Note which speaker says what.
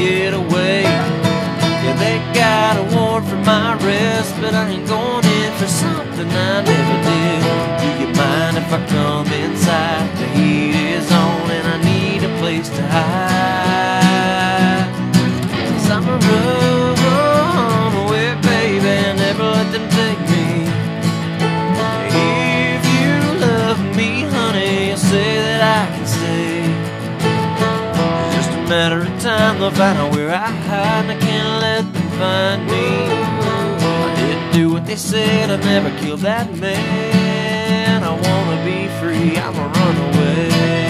Speaker 1: get away. Yeah, they got a warrant for my arrest, but I ain't going in for something I never did. Do you mind if I come inside? The heat is on and I need a place to hide. 'Cause I'm a runaway baby, never let them take me. If you love me, honey, you'll say that I can stay. It's just a matter of time, they'll find out where I hide, and I can't let them find me. I didn't do what they said, I never killed that man. I wanna be free, I'm a runaway.